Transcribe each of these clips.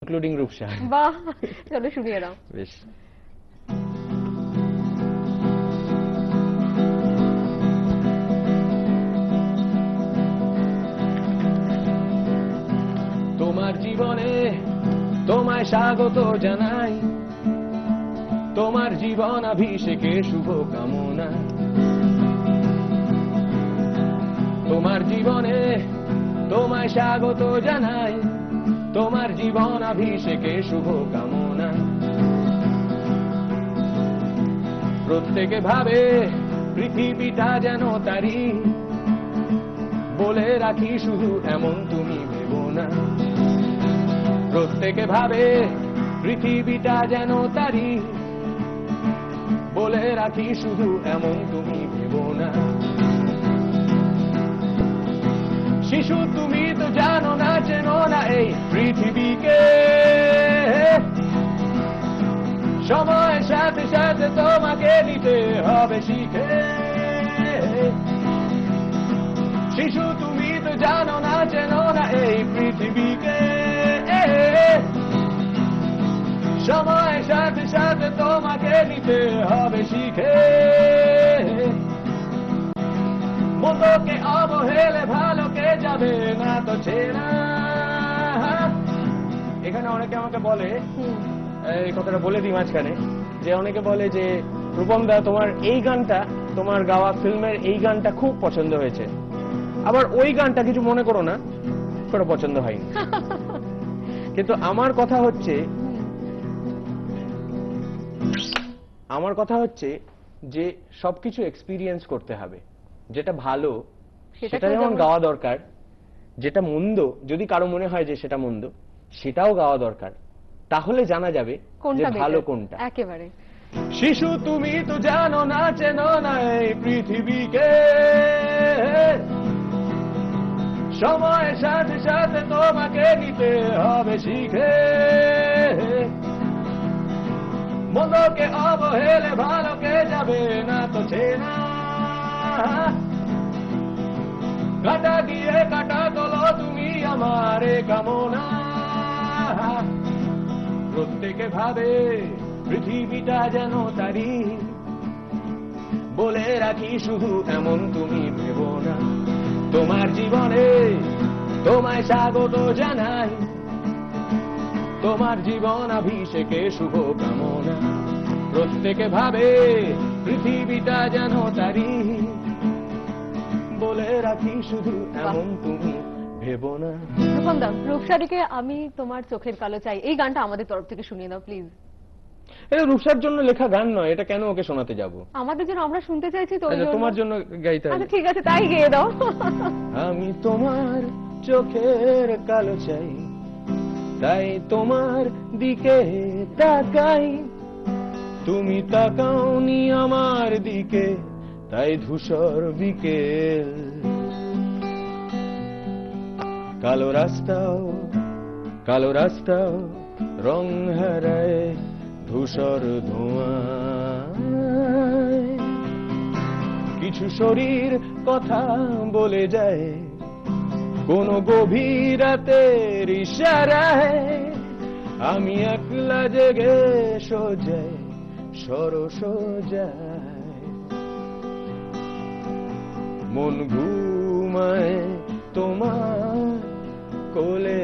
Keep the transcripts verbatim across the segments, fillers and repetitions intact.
Including Rupsa. বাহ, চলো শুনিয়ে দাও। বেশ। তোমার জীবনে তোমায় স্বাগত জানাই, তোমার জীবনাভিষেকে শুভ কামনা। তোমার জীবনে তোমায় স্বাগত জানাই, তোমার জীবনাভিষেকে শুভ কামনা। প্রত্যেকে ভাবে পৃথিবীটা যেন তারি, বলে রাখি শুধু এমন তুমি ভেবো না। প্রত্যেকে ভাবে পৃথিবীটা যেন তারি, বলে রাখি শুধু এমন তুমি ভেবো না। শিশু তুমি তো জানো না, চেনো না এই পৃথিবীকে, সময়ের সাথে সাথে তোমাকে নিতে হবে শিখে। শিশু তুমি তো জানো না, চেনো না এই পৃথিবীকে, সময়ের সাথে সাথে তোমাকে নিতে হবে শিখে। মতকে অবহেলে ভালোকে যাবে না তো চেনা। এখানে অনেকে আমাকে বলে, এই কথাটা বলে দিই মাঝখানে, যে অনেকে বলে যে রূপম দা তোমার এই গানটা, তোমার গাওয়া ফিল্মের এই গানটা খুব পছন্দ হয়েছে, আবার ওই গানটা কিছু মনে করো না কোনো পছন্দ হয়নি। কিন্তু আমার কথা হচ্ছে আমার কথা হচ্ছে যে সবকিছু এক্সপিরিয়েন্স করতে হবে। যেটা ভালো সেটা যেমন গাওয়া দরকার, যেটা মন্দ যদি কারো মনে হয় যে সেটা মন্দ, সেটাও গাওয়া দরকার, তাহলে জানা যাবে যে ভালো কোনটা। একেবারে। শিশু তুমি তো জানো না, চেনো না এই পৃথিবীকে, সময়ের সাথে সাথে তোমাকে নিতে হবে শিখে। মন্দকে অবহেলে ভালোকে যাবে না তো চেনা। কাটা দিয়ে কাটা তোলো তুমি আমার কামনা। প্রত্যেকে ভাবে পৃথিবীটা যেন তারি, বলে রাখি শুধু এমন তুমি ভেবো না। তোমার জীবনে তোমায় স্বাগত জানাই, তোমার জীবনাভিষেকে শুভ কামনা। প্রত্যেকে ভাবে পৃথিবীটা যেন তারি, বলে রাখি শুধু এমন তুমি ভেবো না। রূপম দা, রূপসারীকে আমি তোমার চোখের কালো চাই, এই গানটা আমাদের তরফ থেকে শুনিয়ে দাও প্লিজ। এটা রূপসার জন্য লেখা গান নয়, এটা কেন ওকে শোনাতে যাব? আমাদের জন্য, আমরা শুনতে চাইছি তো। তোমার জন্য গাইতে হবে। আচ্ছা ঠিক আছে, তাই গেয়ে দাও। আমি তোমার চোখের কালো চাই, তাই তোমার দিকে তাকাই। তুমি তাকাওনি আমার দিকে, তাই ধূসর বিকেল। কালো রাস্তাও কালো রাস্তাও রং হারায় ধূসর ধোঁয়ায়। কিছু শরীর কথা বলে যায় কোন গভীর রাতের ইশারায়। আমি একলা জেগে সোজাই সরস যায়, মন ঘুমায় তোমার কোলে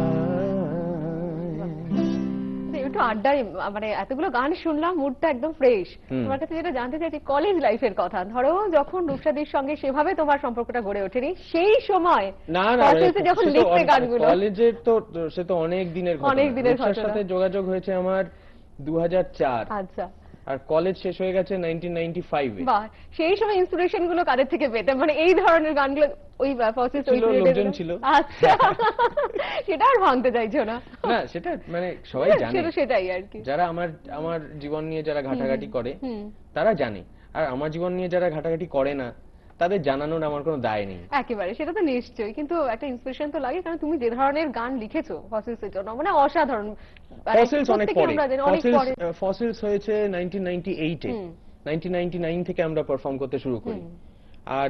একটু আড্ডায়, মানে এতগুলো গান শুনলাম, মুডটা একদম ফ্রেশ। তোমার কাছে যেটা জানতে চাইছি কলেজ লাইফের কথা। ধরো যখন রূপসাদির সঙ্গে সেভাবে তোমার সম্পর্কটা গড়ে ওঠেনি, সেই সময় না না যখন লিখতে গানগুলো, কলেজের তো সে তো অনেক দিনের ঘটনা। অনেক দিনের রূপসার সাথে যোগাযোগ হয়েছে আমার দু হাজার চার। আচ্ছা। আর কলেজ শেষ হয়ে গেছে নাইনটিন নাইনটি ফাইভ এ। বাহ, সেই সময় ইন্সপিরেশন গুলো কাদের থেকে পেতে, মানে এই ধরনের গানগুলো? ওই প্রসেস ওই লোকজন ছিল। আচ্ছা, সেটা আর ভাঙতে চাইছো না? না, সেটা মানে সবাই জানে, সেটাই আর কি। যারা আমার আমার জীবন নিয়ে যারা ঘাটাঘাটি করে তারা জানে, আর আমার জীবন নিয়ে যারা ঘাটাঘাটি করে না তাদের জানানোর আমার কোনো দায় নেই। একেবারে, সেটা তো নিশ্চয়ই। কিন্তু একটা ইন্সপিরেশন তো লাগে, কারণ তুমি যে ধরনের গান লিখেছো ফসিলসের জন্য, মানে অসাধারণ। ফসিলস অনেক পরে, ফসিলস হয়েছে নাইনটিন নাইনটি এইট এ। নাইনটিন নাইনটি নাইন থেকে আমরা পারফর্ম করতে শুরু করি। আর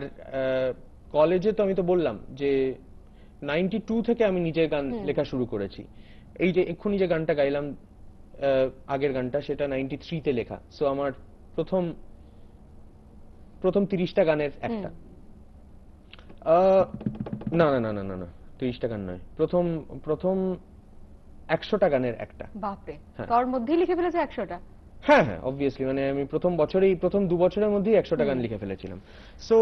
কলেজে তো আমি তো বললাম যে নাইনটি টু থেকে আমি নিজের গান লেখা শুরু করেছি। এই যে এক্ষুনি যে গানটা গাইলাম আহ, আগের গানটা, সেটা নাইনটি থ্রিতে লেখা। সো আমার প্রথম প্রথম তিরিশটা গানের একটা। আহ, না না না না না না তিরিশটা গান নয়, প্রথম প্রথম একশোটা গানের একটা। বাপরে, হ্যাঁ। তার মধ্যেই লিখে ফেলেছে একশোটা? হ্যাঁ হ্যাঁ, অবভিয়াসলি, মানে আমি প্রথম বছরেই, প্রথম দু বছরের মধ্যেই একশোটা গান লিখে ফেলেছিলাম। সো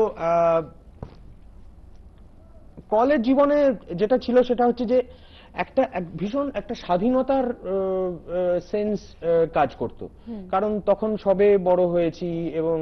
কলেজ জীবনে যেটা ছিল সেটা হচ্ছে যে একটা এক ভীষণ একটা স্বাধীনতার সেন্স কাজ করত। কারণ তখন সবে বড় হয়েছি এবং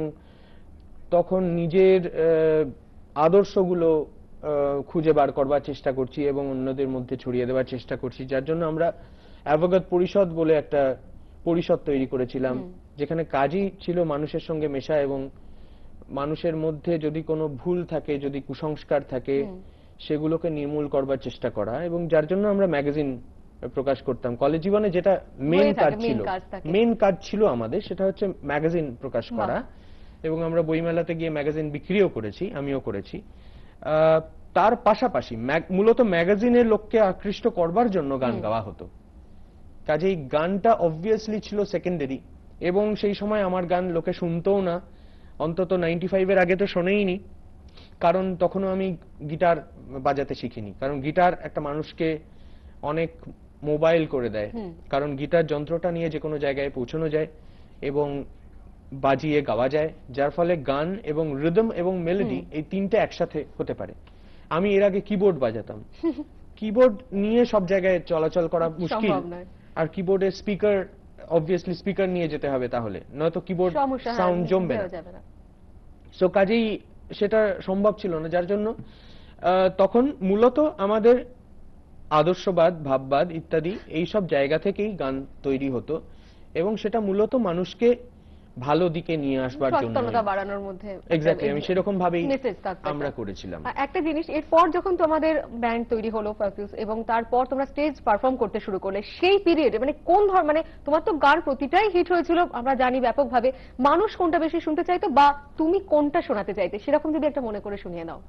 তখন নিজের আহ, আদর্শগুলো আহ, খুঁজে বার করবার চেষ্টা করছি এবং অন্যদের মধ্যে ছড়িয়ে দেওয়ার চেষ্টা করছি, যার জন্য আমরা অ্যাভোগাত পরিষদ বলে একটা পরিষদ তৈরি করেছিলাম, যেখানে কাজই ছিল মানুষের সঙ্গে মেশা এবং মানুষের মধ্যে যদি কোনো ভুল থাকে, যদি কুসংস্কার থাকে, সেগুলোকে নির্মূল করবার চেষ্টা করা। এবং যার জন্য আমরা ম্যাগাজিন প্রকাশ করতাম কলেজ জীবনে। যেটা মেন হয়ে থাকে, কাজ main ছিল, কাজ থাকে। মেন কাজ ছিল আমাদের, সেটা হচ্ছে ম্যাগাজিন প্রকাশ বাহ। করা। এবং আমরা বইমেলাতে গিয়ে ম্যাগাজিন বিক্রিও করেছি, আমিও করেছি। আহ, তার পাশাপাশি ম্যাগ- মূলত ম্যাগাজিনের লোককে আকৃষ্ট করবার জন্য গান গাওয়া হতো। কাজেই গানটা অবভিয়াসলি ছিল সেকেন্ডারি, এবং সেই সময় আমার গান লোকে শুনতোও না, অন্তত নাইনটি ফাইভের আগে তো শোনেইনি, কারণ তখনও আমি গিটার বাজাতে শিখিনি। কারণ গিটার একটা মানুষকে অনেক মোবাইল করে দেয়, কারণ গিটার যন্ত্রটা নিয়ে যে কোনো জায়গায় পৌঁছানো যায় এবং বাজিয়ে গাওয়া যায়, যার ফলে গান এবং রিদম এবং মেলোডি এই তিনটে একসাথে হতে পারে। আমি এর আগে কিবোর্ড বাজাতাম, কিবোর্ড নিয়ে সব জায়গায় চলাচল করা মুশকিল, সম্ভব নয়। আর কিবোর্ডের স্পিকার, অবভিয়াসলি স্পিকার নিয়ে যেতে হবে, তাহলে নয়তো কিবোর্ড সমস্যা, হ্যাঁ, সাউন্ড জমবে না। হয়ে যাবে না। সো কাজেই সেটা সম্ভব ছিল না, যার জন্য আহ, তখন মূলত আমাদের আদর্শবাদ, ভাববাদ ইত্যাদি এই সব জায়গা থেকেই গান তৈরি হতো, এবং সেটা মূলত মানুষকে ভালো দিকে নিয়ে আসবার জন্য। সচেতনতা বাড়ানোর মধ্যে এক্স্যাক্টলি, আমি সেরকম ভাবেই মেসেজ থাকতো আমরা একটা। করেছিলাম। আ- একটা জিনিস, এরপর যখন তোমাদের ব্যান্ড তৈরি হলো ফারফিউজ, এবং তারপর তোমরা স্টেজ পারফর্ম করতে শুরু করলে, সেই পিরিয়ডে মানে কোন ধর মানে তোমার তো গান প্রতিটাই হিট হয়েছিল আমরা জানি ব্যাপকভাবে, মানুষ কোনটা বেশি শুনতে চাইতো বা তুমি কোনটা শোনাতে চাইতে, সেরকম যদি একটা মনে করে শুনিয়ে নাও।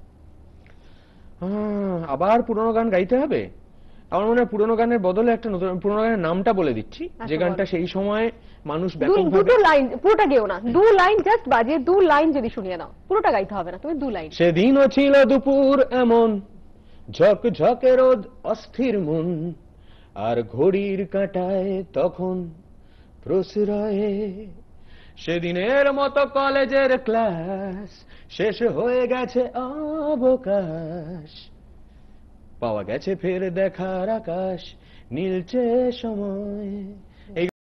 আহ, আবার পুরোনো গান গাইতে হবে? আমার মনে হয় পুরোনো গানের বদলে একটা নতুন, পুরোনো গানের নামটা বলে দিচ্ছি, যে আচ্ছা, গানটা বলো। সেই সময় মানুষ দু- ব্যাপকভাবে। দুটো লাইন, পুরোটা গেও না, দু লাইন জাস্ট বাজিয়ে দু লাইন যদি শুনিয়ে নাও, পুরোটা গাইতে হবে না, তুমি দু লাইন। সেদিনও ছিল দুপুর এমন, ঝক ঝকে রোদ, অস্থির মন, আর ঘড়ির কাঁটায় তখন প্রশ্রয়ে। সেদিনের মতো কলেজের ক্লাস শেষ হয়ে গেছে অবকাশ, পাওয়া গেছে ফের দেখার আকাশ, নীলচে সময়।